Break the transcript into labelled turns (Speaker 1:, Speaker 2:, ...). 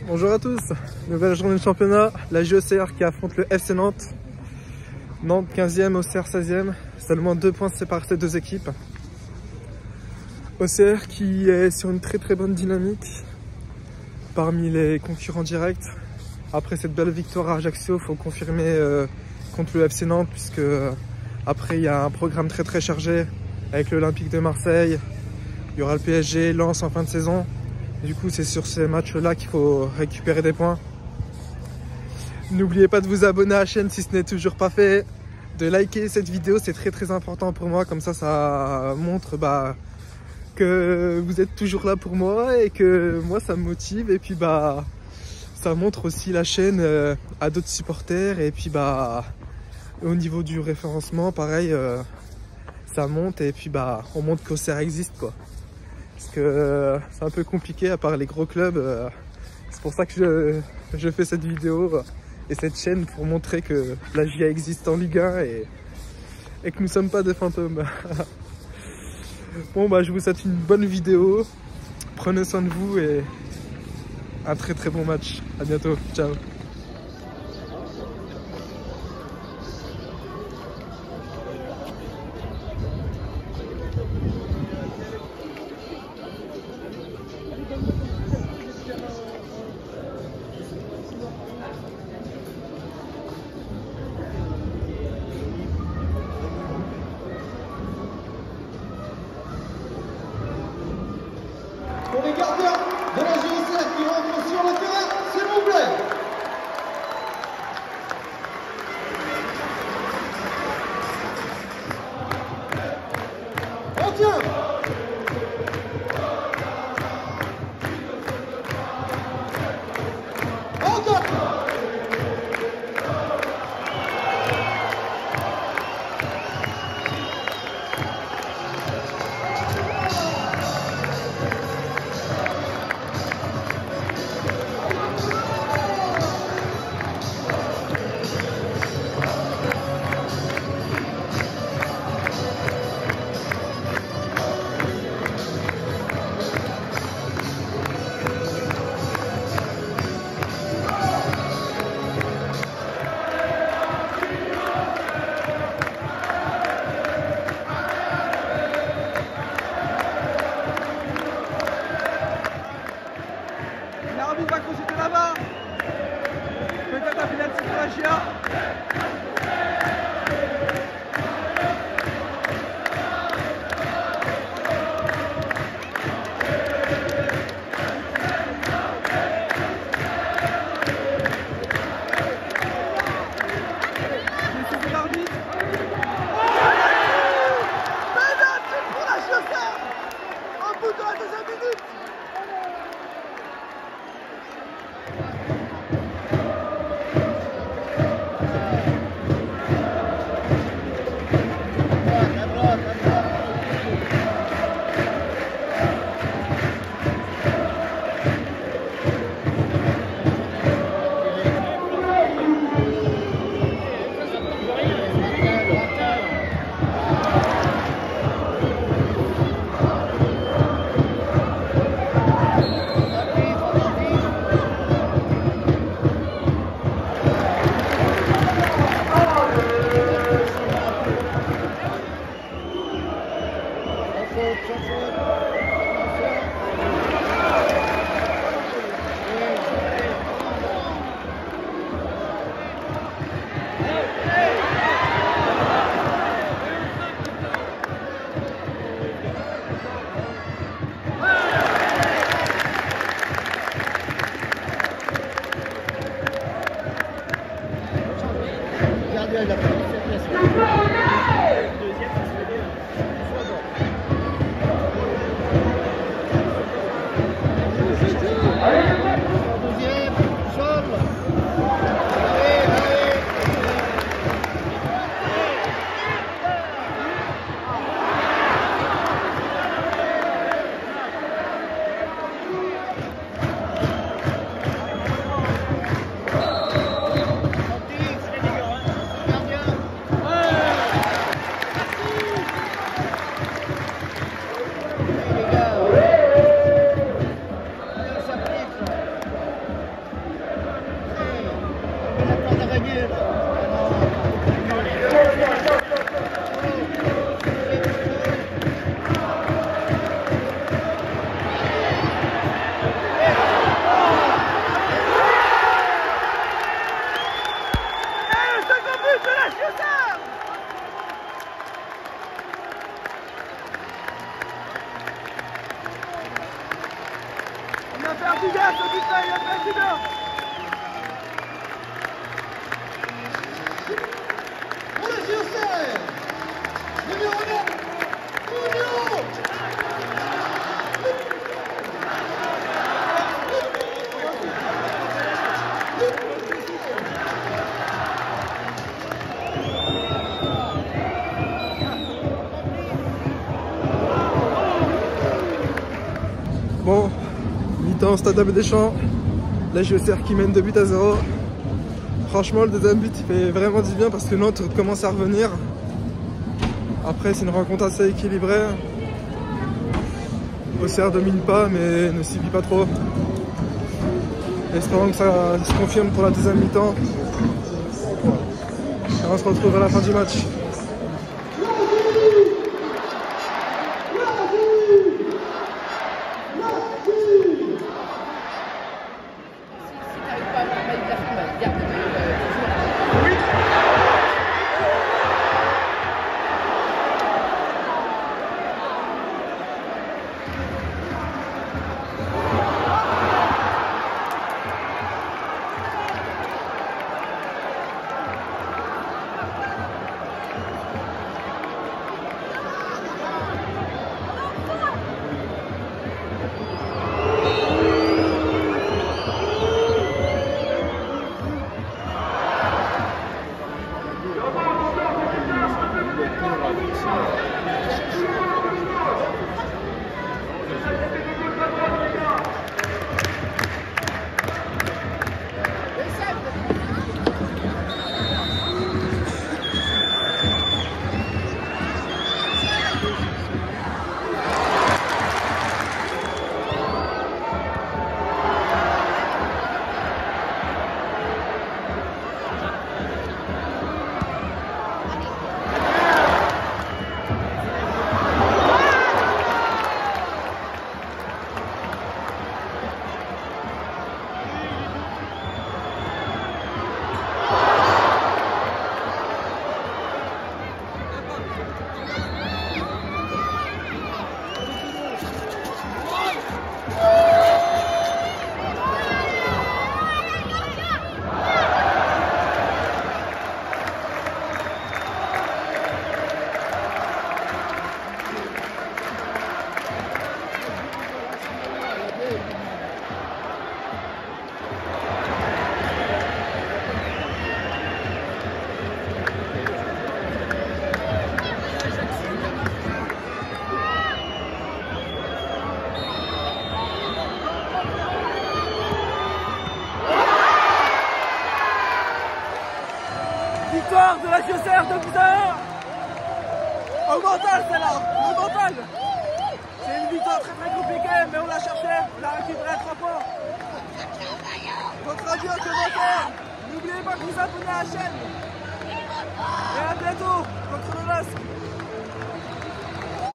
Speaker 1: Bonjour à tous, nouvelle journée de championnat, la JOCR qui affronte le FC Nantes. Nantes 15e, OCR 16e, seulement 2 points séparent ces deux équipes. OCR qui est sur une très bonne dynamique parmi les concurrents directs. Après cette belle victoire à Ajaccio, il faut confirmer contre le FC Nantes puisque après il y a un programme très chargé avec l'Olympique de Marseille, il y aura le PSG, Lens en fin de saison. Du coup, c'est sur ces matchs-là qu'il faut récupérer des points. N'oubliez pas de vous abonner à la chaîne si ce n'est toujours pas fait, de liker cette vidéo, c'est très important pour moi. Comme ça montre que vous êtes toujours là pour moi et que moi ça me motive. Et puis ça montre aussi la chaîne à d'autres supporters. Et puis au niveau du référencement, pareil, ça monte et puis on montre qu'OCR existe quoi. Parce que c'est un peu compliqué à part les gros clubs. C'est pour ça que je fais cette vidéo et cette chaîne pour montrer que la JA existe en Ligue 1 et que nous ne sommes pas des fantômes. Bon je vous souhaite une bonne vidéo. Prenez soin de vous et un très bon match. À bientôt. Ciao.
Speaker 2: Pour les gardiens de la JOCR qui rentrent sur le terrain, s'il vous plaît. On tient. L'arbitre va consulter là-bas. Peut-être un penalty pour la GIA. C'est l'arbitre. Penalty pour la JOCR. Au bout de la deuxième minute. Il a pris cette place.
Speaker 1: faire du bien, ce but-là, il a fait du bien.
Speaker 2: Pour la JOCR, numéro 9, Mounio.
Speaker 1: Bon, mi-temps, Stade Abbé Deschamps, la JOCR qui mène 2-0. Franchement, le deuxième but fait vraiment du bien parce que Nantes commence à revenir. Après, c'est une rencontre assez équilibrée. Auxerre domine pas, mais ne subit pas trop. Espérons que ça se confirme pour la deuxième mi-temps. Et on se retrouve à la fin du match. Victoire de la JOCR 2-1. Au mental, celle-là, au mental. C'est une victoire très compliquée, mais on l'a cherché, on l'a récupéré à 3 points. Votre adieu, commentaire. N'oubliez pas de vous abonner à la chaîne. Et à bientôt contre le LOSC.